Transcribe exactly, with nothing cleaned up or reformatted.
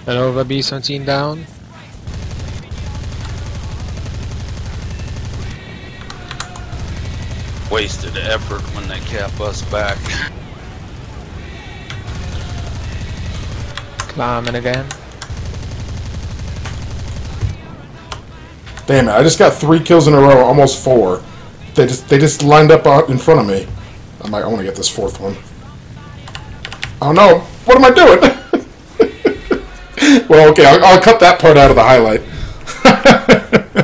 Nova B seventeen down. Wasted effort when they cap us back. Climbing again. Damn it! I just got three kills in a row, almost four. They just they just lined up out in front of me. I'm like, I want to get this fourth one. Oh no! What am I doing? Well, okay, I'll, I'll cut that part out of the highlight.